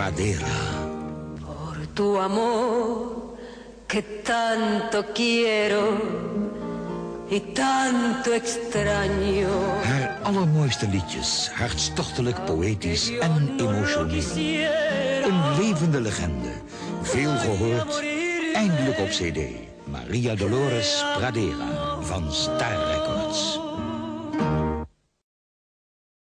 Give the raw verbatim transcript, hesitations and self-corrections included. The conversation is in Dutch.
Pradera. Por tu amor que tanto quiero y tanto extraño. Haar allermooiste liedjes, hartstochtelijk, poëtisch en emotioneel. Een levende legende, veel gehoord, eindelijk op cd. Maria Dolores Pradera van Star Records.